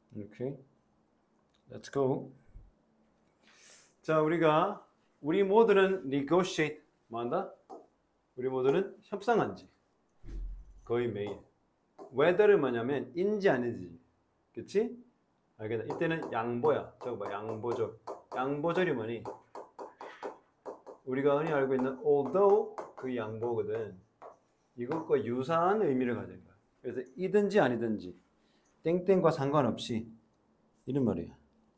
Okay, let's go. 자, 우리 모두는 negotiate 뭐한다? 우리 모두는 협상한지 거의 매일. whether를 뭐냐면 인지 아닌지, 그치? 알겠다. 이때는 양보야. 저거 봐, 양보절. 양보절이 뭐니? 우리가 흔히 알고 있는 although 그 양보거든. 이것과 유사한 의미를 가진 거야. 그래서 이든지 아니든지 땡땡과 상관없이 이런 말이야.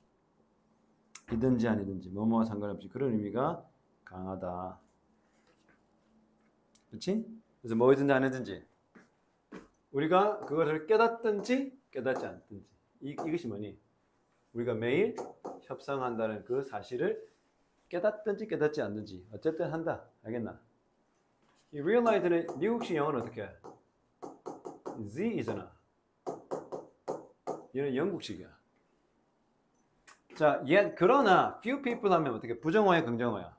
이든지 아니든지 뭐뭐와 상관없이 그런 의미가 강하다. 그렇지? 그래서 뭐든지 아니든지 우리가 그것을 깨닫든지 깨닫지 않든지 이것이 뭐니? 우리가 매일 협상한다는 그 사실을 깨닫든지 깨닫지 않든지 어쨌든 한다. 알겠나? 이 realize는 미국식 영어는 어떻게 해? Z이잖아. 얘는 영국식이야. 자, 그러나 few people 하면 어떻게 부정어야 긍정어야?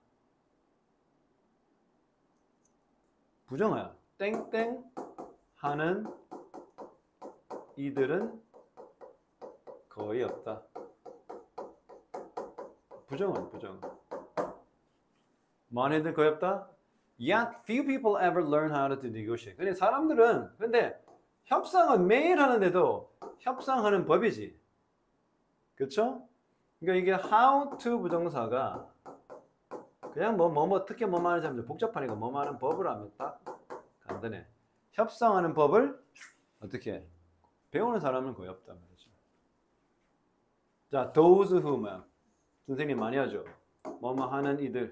부정어야. 땡땡 하는 이들은 거의 없다. 부정어, 부정어. 많은 애들 거의 없다? Yet few people ever learn how to negotiate. 근데 사람들은 협상은 매일 하는데도 협상하는 법이지. 그렇죠? 그러니까 이게 how to 부정사가 그냥 특히 뭐 말하는지 하면 복잡하니까 뭐 말하는 법을 하면 딱 간단해. 협상하는 법을 어떻게 해? 배우는 사람은 거의 없단 말이죠. 자, those who 뭐야? 선생님 많이 하죠. 뭐뭐 하는 이들.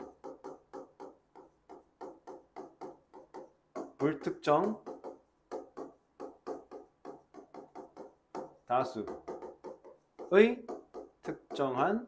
불특정 다수의 특정한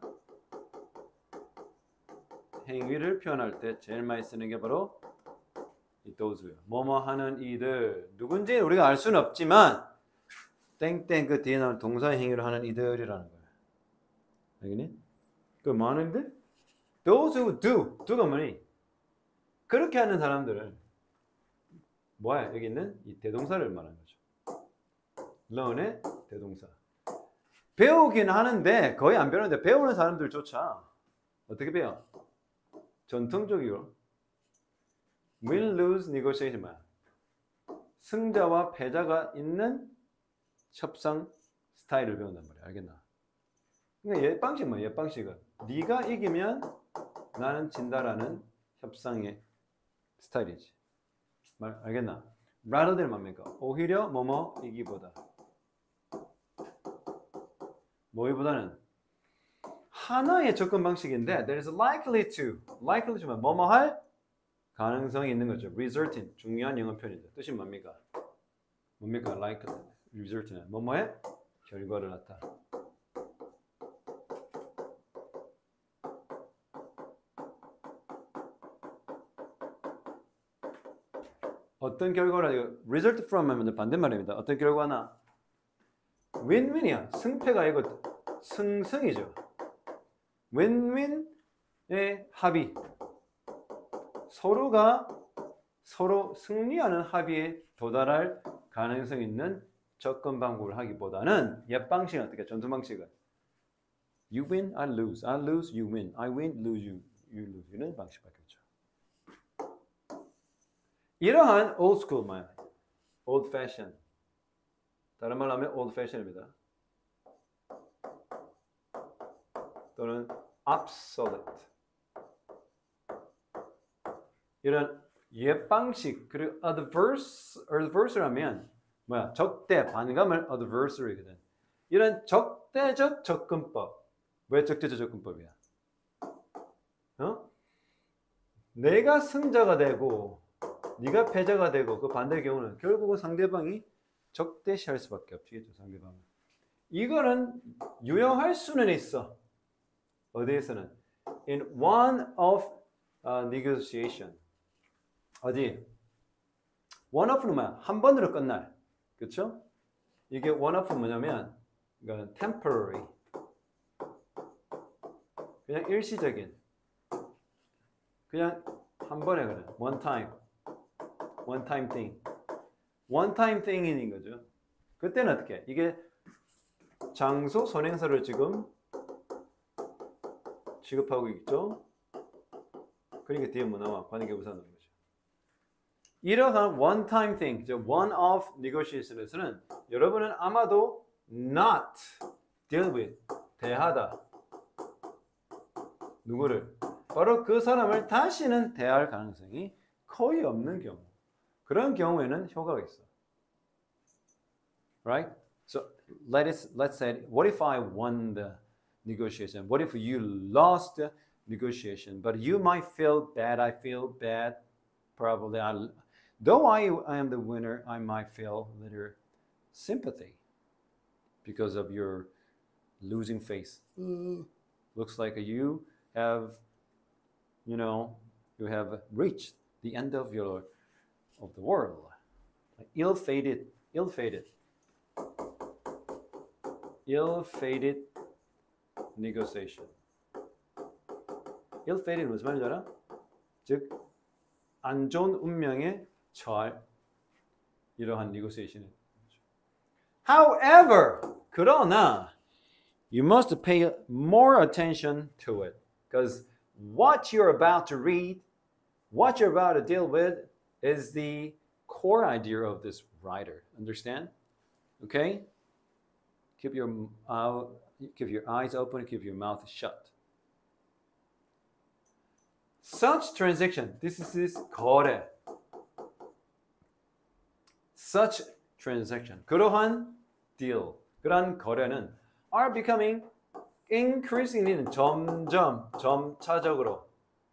행위를 표현할 때 제일 많이 쓰는 게 바로 이 those예요. 뭐뭐 하는 이들 누군지 우리가 알 수는 없지만 땡땡 그 뒤에 나오는 동사의 행위를 하는 이들이라는 거예요. 알겠니? 그 뭐 하는 이들? Those who do가 뭐니? 그렇게 하는 사람들은 뭐야? 여기 있는 이 대동사를 말하는 거죠. learn의 대동사. 배우긴 하는데 거의 안 배우는데 배우는 사람들조차 어떻게 배워? 전통적으로 win-lose negotiation 뭐야? 승자와 패자가 있는 협상 스타일을 배운단 말이야. 알겠나? 그러니까 옛방식 뭐야? 옛방식은 네가 이기면 나는 진다라는 협상의 스타일이지. 알겠나? rather than 뭡니까? 오히려 뭐뭐 이기보다. 뭐이보다는 하나의 접근 방식인데 there is likely to 뭐뭐 할 가능성이 있는 거죠. result in 중요한 영어 표현이죠. 뜻이 뭡니까? likely result in 뭐뭐의 결과를 낳다. 어떤 결과를 result from 하면 반대말입니다. 어떤 결과나 win-win이야. 승패가 아니고 승승이죠. win-win의 합의. 서로가 서로 승리하는 합의에 도달할 가능성 있는 접근 방법을 하기보다는 옛 방식은 어떻게? 전투 방식은 you win, I lose, I lose, you win, I win, lose, you lose 이런 방식밖에 없죠. 이러한 old school 뭐야? old fashion. 다른 말로 하면 old fashion입니다. 또는 obsolete. 이런 옛 방식 그리고 adverse라면 뭐야? 적대 반감을 adversary거든. 이런 적대적 접근법. 왜 적대적 접근법이야? 내가 승자가 되고 네가 패자가 되고 그 반대의 경우는 결국은 상대방이 적대시할 수밖에 없겠죠. 상대방은. 이거는 유용할 수는 있어. 어디에서는? In one of negotiation. 어디? one off는 뭐야? 한 번으로 끝날. 그렇죠? 이게 one off 뭐냐면 이거는 temporary. 그냥 일시적인. 그냥 한 번에 그냥 one time thing. one time thing인 거죠. 그때는 어떻게? 이게 장소 선행사를 지금 취급하고 있죠. 그러니까 뒤에 뭐 나와? 관계부사 나오는 거죠. 이러한 one-time thing, one-off negotiations에서는 여러분은 아마도 not deal with, 대하다. 누구를? 바로 그 사람을 다시는 대할 가능성이 거의 없는 경우. 그런 경우에는 효과가 있어. Right? So let's say, what if I won the negotiation? What if you lost the negotiation? But you might feel bad. I feel bad. Probably. Though I am the winner, I might feel a little sympathy because of your losing face. Looks like you have, you have reached the end of the world. Ill-fated negotiation. Ill-fated 무슨 말인지 알아? 즉, 안 좋은 운명에 처할 이러한 negotiation. However, 그러나 you must pay more attention to it because what you're about to read, what you're about to deal with is the core idea of this writer. Understand? Okay? Keep your eyes open, keep your mouth shut. Such transaction, this is 거래. Such transaction, 그러한 deal, 그러한 거래는 are becoming increasingly 점차적으로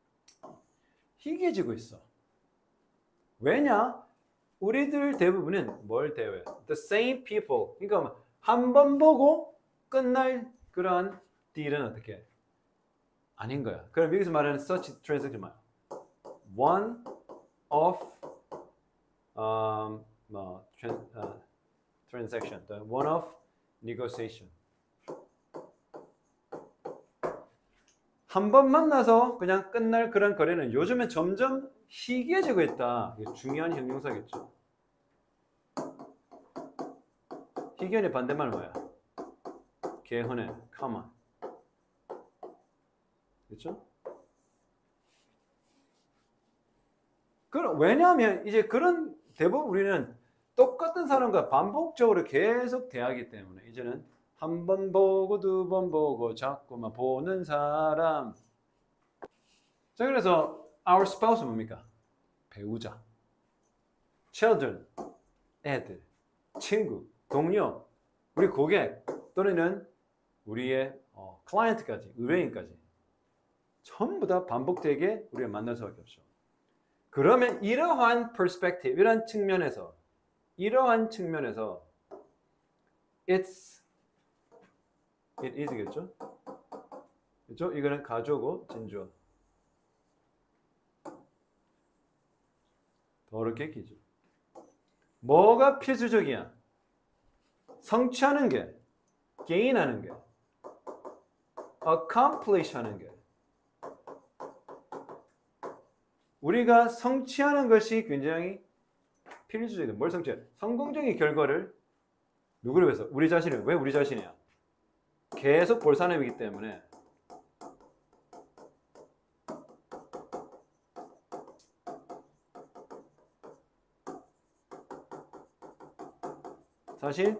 희귀해지고 있어. 왜냐? 우리들 대부분은 뭘 대해? The same people. 그러니까 한 번 보고 끝날 그러한 딜은 어떻게? 아닌 거야. 그럼 여기서 말하는 such transaction 뭐야? One of transaction, the one of negotiation. 한 번 만나서 그냥 끝날 그런 거래는 요즘엔 점점 희귀해지고 있다. 이게 중요한 형용사겠죠. 희귀한의 반대말 뭐야? 개헌의 common. 그렇죠? 왜냐하면 이제 그런 대부분 우리는 똑같은 사람과 반복적으로 계속 대하기 때문에 이제는 한 번 보고 두 번 보고 자꾸만 보는 사람. 자, 그래서 our spouse 뭡니까? 배우자. children, 애들, 친구, 동료, 우리 고객 또는 우리의 클라이언트까지, 의뢰인까지 전부 다 반복되게 우리가 만날 수밖에 없죠. 그러면 이러한 perspective, 이러한 측면에서 it is겠죠? 그렇죠? 이거는 가조고 진주어. 더럽게 기죠. 뭐가 필수적이야? 성취하는 게, gain하는 게, accomplish 하는 게. 우리가 성취하는 것이 굉장히 필수적이다. 뭘 성취해? 성공적인 결과를 누구를 위해서? 우리 자신을. 왜 우리 자신이야? 계속 볼 사람이기 때문에. 사실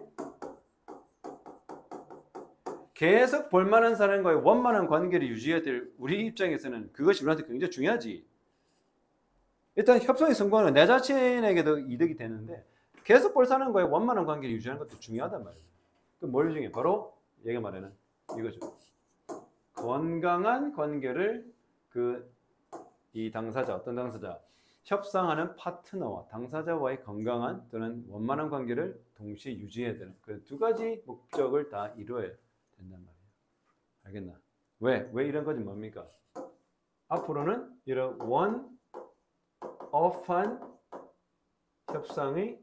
계속 볼만한 사람과의 원만한 관계를 유지해야 될 우리 입장에서는 그것이 우리한테 굉장히 중요하지. 일단 협상이 성공하는 내 자신에게도 이득이 되는데 계속 볼 사람과의 원만한 관계를 유지하는 것도 중요하단 말이에요. 그럼 뭘 중요해? 바로 얘가 말하는 이거죠. 건강한 관계를 이 당사자, 어떤 당사자, 협상하는 파트너와 당사자와의 건강한 또는 원만한 관계를 동시에 유지해야 되는 그 두 가지 목적을 다 이루어야 된단 말이에요. 알겠나? 왜 이런 것이 뭡니까? 앞으로는 이런 one-off한 협상이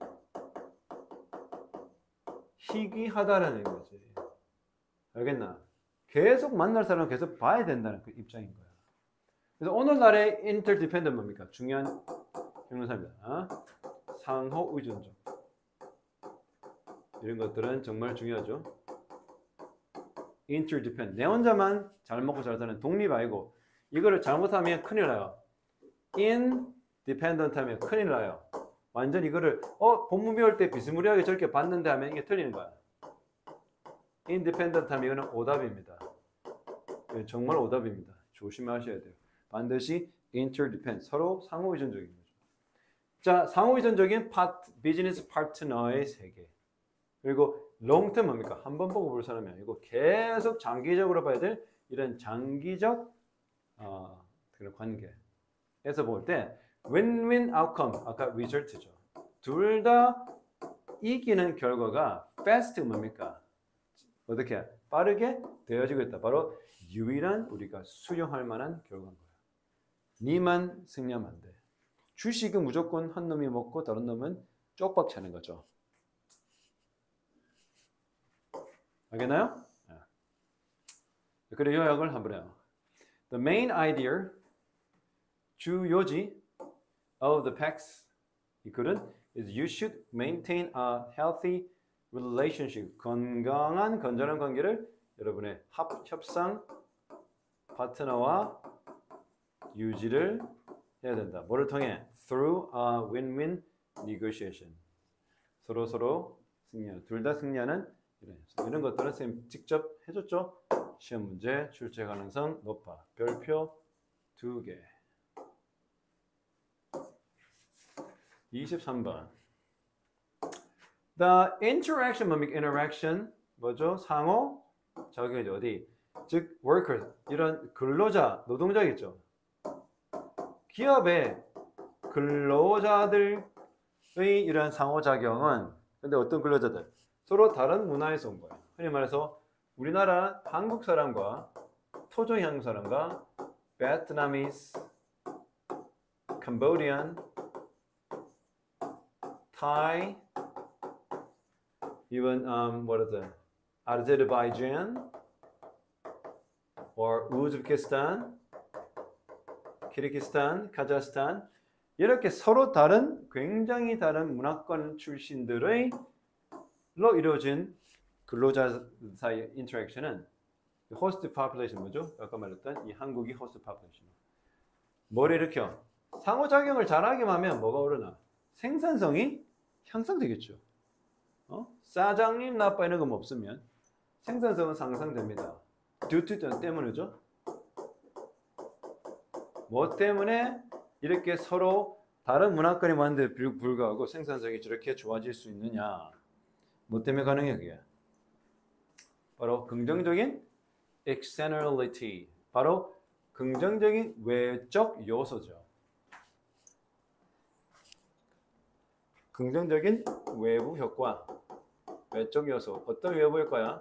희귀하다라는 거지. 알겠나? 계속 만날 사람은 계속 봐야 된다는 그 입장인 거야. 그래서 오늘날의 interdependent 뭡니까? 중요한 형용사입니다. 상호 의존적. 이런 것들은 정말 중요하죠. interdependent. 내 혼자만 잘 먹고 잘 사는 독립 아니고 이거를 잘못하면 큰일 나요. independent 하면 큰일 나요. 완전 이거를 본문 배울 때 비스무리하게 저렇게 봤는데 하면 이게 틀리는 거야. independent 하면 이거는 오답입니다. 정말 오답입니다. 조심하셔야 돼요. 반드시 interdependent, 서로 상호의존적인 거죠. 자, 상호의존적인 비즈니스 파트너의 세계. 그리고 롱텀 뭡니까? 한 번 보고 볼 사람이 아니고 계속 장기적으로 봐야 될 이런 장기적 그런 관계에서 볼 때 win-win outcome, 아까 result죠. 둘 다 이기는 결과가 fast 뭡니까? 어떻게? 빠르게 되어지고 있다. 바로 유일한 우리가 수용할 만한 결과인 거예요. 니만 승리하면 안 돼. 주식은 무조건 한 놈이 먹고 다른 놈은 쪽박 차는 거죠. 알겠나요? 그래 요약을 한번 해요. The main idea, 주요지 of the PACS 이 글은 is you should maintain a healthy relationship. 건강한 건전한 관계를 여러분의 협상 파트너와 유지를 해야 된다. 뭐를 통해? Through a win-win negotiation. 서로 승리하는, 둘 다 승리하는 이런 것들은 선생님 직접 해줬죠. 시험 문제 출제 가능성 높아. 별표 2개. 23번. The interaction 뭡니까? interaction 뭐죠? 상호 작용이죠. 어디? 즉 workers 이런 근로자, 노동자겠죠. 기업의 근로자들의 이런 상호작용은 근데 어떤 근로자들? 서로 다른 문화에서 온 거예요. 흔히 말해서 우리나라 한국 사람과 토종 한국 사람과 베트남이스, 캄보디안, 타이, even what is it? Azerbaijan or Uzbekistan, 키르기스탄, 카자흐스탄 이렇게 서로 다른 굉장히 다른 문화권 출신들의 로 이루어진 근로자 사이의 인터랙션은 호스트 파퓰레이션 뭐죠? 아까 말했던 이 한국이 호스트 파퓰레이션. 뭘 일으켜? 상호작용을 잘하기만 하면 뭐가 오르나? 생산성이 향상되겠죠. 사장님 나빠 이런 거 없으면 생산성은 상승됩니다. 듀티 때문이죠. 뭐 때문에 이렇게 서로 다른 문화권이 많은데 불구하고 생산성이 저렇게 좋아질 수 있느냐? 뭐 때문에 가능해요, 그게? 바로 긍정적인 externality, 바로 긍정적인 외적 요소죠. 긍정적인 외부 효과, 외적 요소. 어떤 외부 효과야?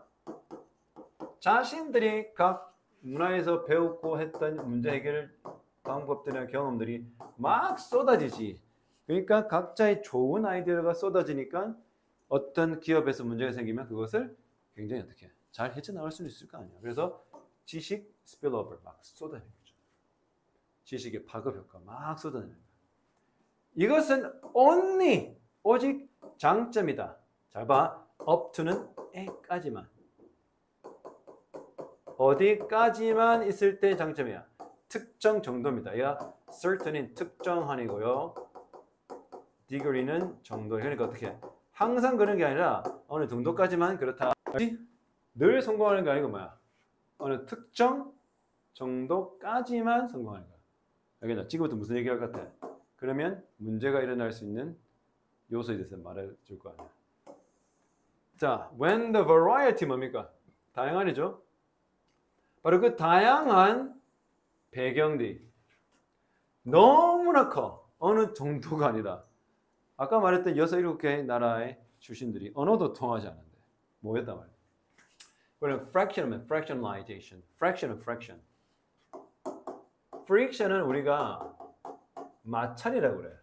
자신들이 각 문화에서 배우고 했던 문제 해결 방법들이나 경험들이 막 쏟아지지. 그러니까 각자의 좋은 아이디어가 쏟아지니까 어떤 기업에서 문제가 생기면 그것을 굉장히 어떻게 잘 헤쳐나갈 수 있을 거 아니야. 그래서 지식 스필오버 막 쏟아내는 거죠. 지식의 파급 효과 막 쏟아내는 거야. 이것은 only 오직 장점이다. 잘 봐. up to는 에까지만. 어디까지만 있을 때 장점이야. 특정 정도입니다. 야, certain인 특정한이고요. degree는 정도. 그러니까 어떻게? 항상 그런 게 아니라 어느 정도까지만 그렇다. 늘 성공하는 게 아니고 뭐야? 어느 특정 정도까지만 성공하는 거야. 알겠나? 지금부터 무슨 얘기할 것 같아? 그러면 문제가 일어날 수 있는 요소에 대해서 말해줄 거 아니야. 자, when the variety 뭡니까? 다양한이죠. 바로 그 다양한 배경들이 너무나 커. 어느 정도가 아니라 아까 말했던 6, 7개의 나라의 출신들이 언어도 통하지 않는데 뭐였단 말이야. 그럼 fraction은 fractionalization, fraction은 fraction. friction은 우리가 마찰이라고 그래.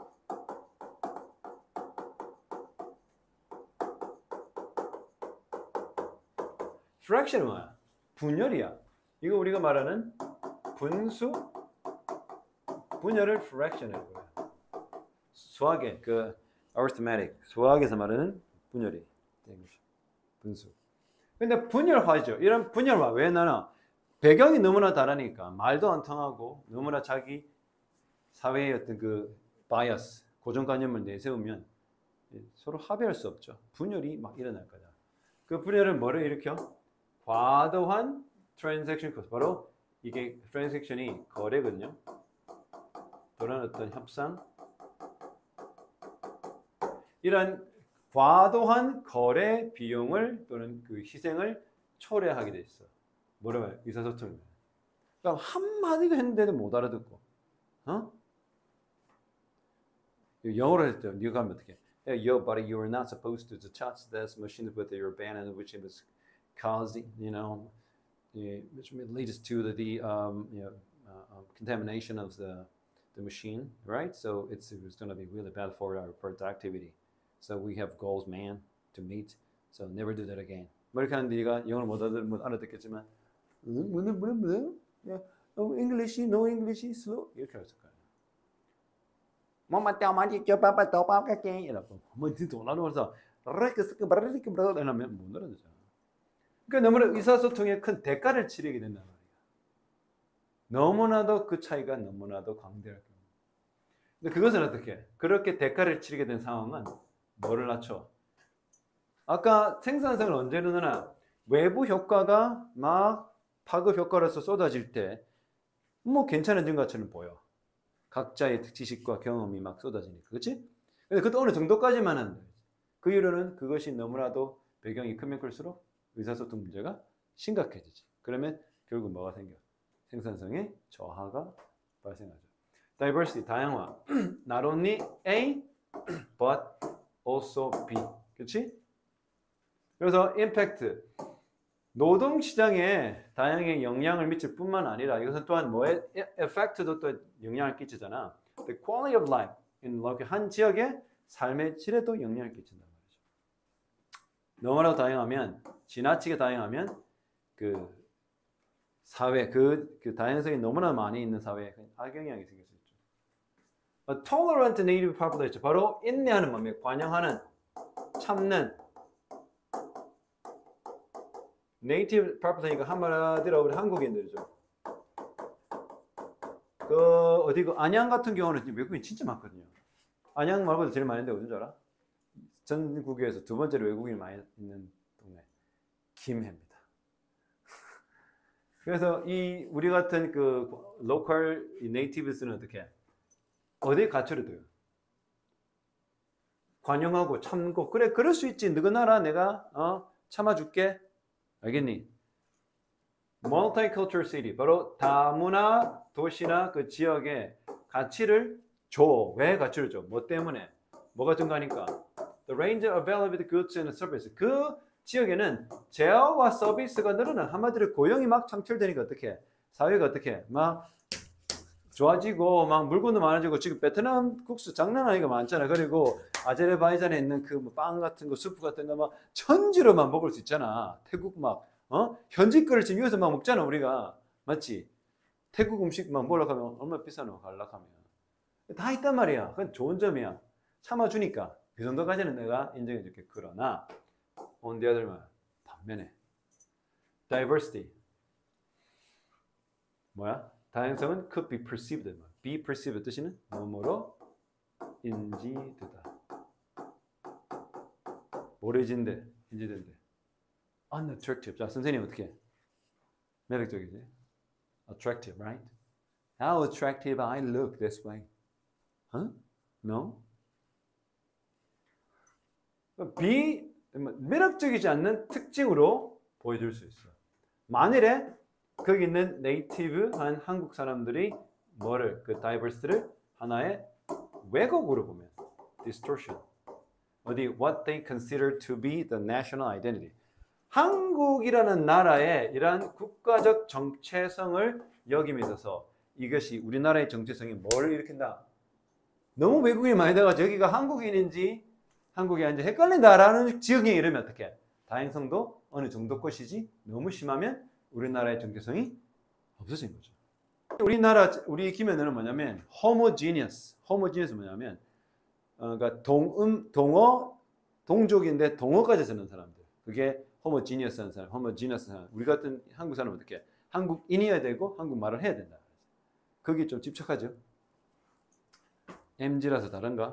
fraction은 뭐야? 분열이야. 이거 우리가 말하는 분수, 분열을 fraction이라고 그래. 수학의 그 arithmetic, 수학에서 말하는 분열이 되는 거죠. 분수. 근데 분열화죠. 이런 분열화. 왜 나는 배경이 너무나 다르니까 말도 안 통하고 너무나 자기 사회의 어떤 그 바이어스, 고정관념을 내세우면 서로 합의할 수 없죠. 분열이 막 일어날 거다. 그 분열은 뭐를 일으켜? 과도한 트랜잭션 코스트. 바로 이게 트랜잭션이 거래거든요. 또는 어떤 협상. 이런 과도한 거래 비용을 또는 그 희생을 초래하게 돼 있어. 뭐라고 해요? 의사소통을. 그러니까 한마디도 했는데도 못 알아듣고. 어? 영어로 할 때 네가 하면 어떻게? Yo, buddy, you were not supposed to touch this machine with your banana, which was causing, which leads to the contamination of the machine, right? So it was going to be really bad for our productivity. So we have goals, man, to meet. So never do that again. 뭐 이렇게 하는데 네가 영어를 못 알아듣겠지만, English, no English, slow 이렇게 할 거야. 뭐만 때마디 껴봐봐 더 봐볼게 이러고 뭐 뒤돌아서 그래서 이러면 못 알아듣잖아. 그러니까 너무나 의사소통에 큰 대가를 치르게 된단 말이야. 너무나도 그 차이가 너무나도 광대할 거야. 근데 그것은 어떻게? 그렇게 대가를 치르게 된 상황은 뭐를 낮춰? 아까 생산성을 언제 일어나나? 외부 효과가 막 파급 효과로서 쏟아질 때 뭐 괜찮아진 것처럼 보여. 각자의 지식과 경험이 막 쏟아지니까. 그렇지? 근데 그것도 어느 정도까지만 한다. 그 이유로는 그것이 너무나도 배경이 크면 클수록 의사소통 문제가 심각해지지. 그러면 결국 뭐가 생겨? 생산성의 저하가 발생하죠. Diversity, 다양화. Not only A, but also B. 그렇지? 그래서 impact. 노동시장에 다양하게 영향을 미칠 뿐만 아니라 이것은 또한 뭐에 effect도 또 영향을 끼치잖아. The quality of life in 한 지역의 삶의 질에도 영향을 끼친단 말이죠. 너무나도 다양하면 지나치게 다양하면 그 사회 그 다양성이 너무나 많이 있는 사회에 악영향이 생길 수 있죠. A tolerant native population 바로 인내하는 뭡니까? 관용하는 참는 네이티브 population이니까 한마디로 우리 한국인들이죠. 그 어디고 안양 같은 경우는 외국인 진짜 많거든요. 안양 말고도 제일 많은데 어딘 줄 알아? 전국에서 두 번째로 외국인이 많이 있는 동네 김해입니다. 그래서 이 우리 같은 그 로컬 네이티브스는 어떻게 어디에 갇혀도 돼요. 관용하고 참고 그래 그럴 수 있지. 너희 나라 내가 참아줄게. 알겠니? Multicultural city 바로 다문화 도시나 그 지역의 가치를 줘. 왜 가치를 줘? 뭐 때문에? 뭐가 증가하니까? The range of available goods and services. 그 지역에는 제어와 서비스가 늘어나. 한마디로 고용이 막 창출되니까 어떻게? 사회가 어떻게? 막 좋아지고 막 물건도 많아지고 지금 베트남 국수 장난 아니가 많잖아. 그리고 아제르바이잔에 있는 그 빵 같은 거 수프 같은 거 막 천지로만 먹을 수 있잖아. 태국 막 현지 거를 지금 여기서 막 먹잖아 우리가. 맞지? 태국 음식 막 먹으려고 하면 얼마나 비싸노 가려고 하면. 다 있단 말이야. 그건 좋은 점이야. 참아주니까 그 정도까지는 내가 인정해줄게. 그러나 on the other hand 반면에 diversity 뭐야? 다양성은 could be perceived. be perceived 뜻이는 뭐뭐로 인지되다. 모래진대, 인지된대. unattractive. 자, 선생님 어떻게? 매력적이지? attractive, right? How attractive I look this way. Huh? No? 매력적이지 않는 특징으로 보여줄 수 있어. 만일에 거기 있는 네이티브한 한국 사람들이 뭐를 그 다이버시티를 하나의 왜곡으로 보면 distortion 어디 what they consider to be the national identity 한국이라는 나라의 이러한 국가적 정체성을 여김에 있어서 이것이 우리나라의 정체성이 뭘 일으킨다 너무 외국인이 많이 돼가지고 여기가 한국인인지 한국이 아닌지 헷갈린다라는 지역에 이르면 어떻게 다양성도 어느 정도 것이지 너무 심하면 우리나라의 정체성이 없어진 거죠. 우리 기면은 뭐냐면 homogeneous 뭐냐면 그러니까 동어 동족인데 동어까지 쓰는 사람들. 그게 호모지니어스한 사람, 호모지니어스한 사람. 우리 같은 한국 사람은 어떻게? 한국인이어야 되고 한국말을 해야 된다. 거기 좀 집착하죠. MG라서 다른가?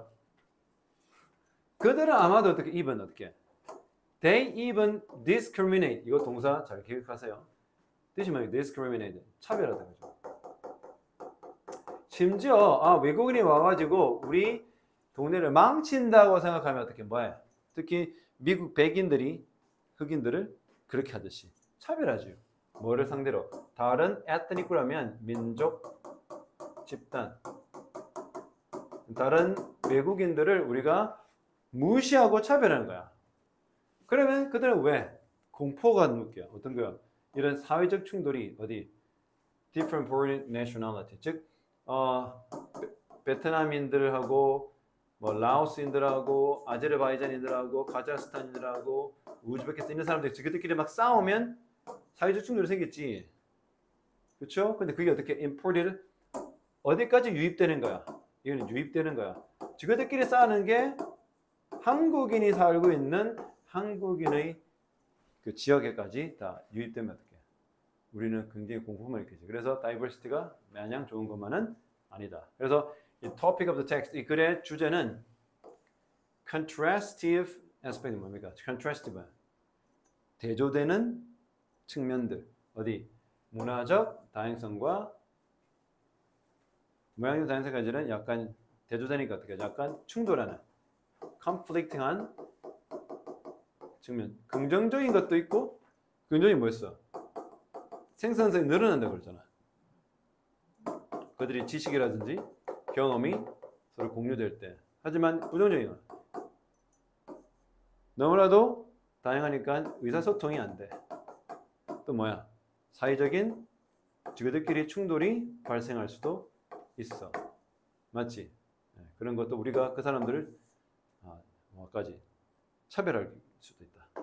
그들은 아마도 어떻게 even 어떻게? They even discriminate. 이거 동사 잘 기억하세요. 뜻이 뭐예요? discriminate. 차별하다 그죠. 심지어 외국인이 와가지고 우리 동네를 망친다고 생각하면 어떻게 뭐예요? 특히 미국 백인들이 흑인들을 그렇게 하듯이 차별하죠. 뭐를 상대로? 다른 에트닉 그룹이면 민족, 집단, 다른 외국인들을 우리가 무시하고 차별하는 거야. 그러면 그들은 왜? 공포가 느껴. 어떤 거요? 이런 사회적 충돌이 어디? different foreign nationality. 즉, 베트남인들하고 뭐 라오스인들하고 아제르바이잔인들하고 카자흐스탄인들하고 우즈베키스탄 있는 사람들이 그들끼리 막 싸우면 사회적 충돌이 생겼지. 그렇죠? 근데 그게 어떻게 imported 어디까지 유입되는 거야? 이거는 유입되는 거야. 그들끼리 싸우는 게 한국인이 살고 있는 한국인의 그 지역에까지 다 유입되면 어떡해? 우리는 굉장히 공포만 느끼지. 그래서 다이버시티가 마냥 좋은 것만은 아니다. 그래서 이 topic of the text, 이 글의 주제는 contrastive aspect 뭡니까? contrastive 대조되는 측면들. 어디? 문화적 다양성과 모양적 다양성까지는 약간 대조되니까 어떻게? 약간 충돌하는 conflicting한 측면. 긍정적인 것도 있고 긍정이 뭐였어? 생산성이 늘어난다고 그랬잖아. 그들이 지식이라든지 경험이 서로 공유될 때. 하지만 부정적인 건 너무나도 다양하니까 의사소통이 안 돼. 또 뭐야? 사회적인 그들끼리 충돌이 발생할 수도 있어. 맞지? 그런 것도 우리가 그 사람들을 뭐까지 차별할 수도 있다.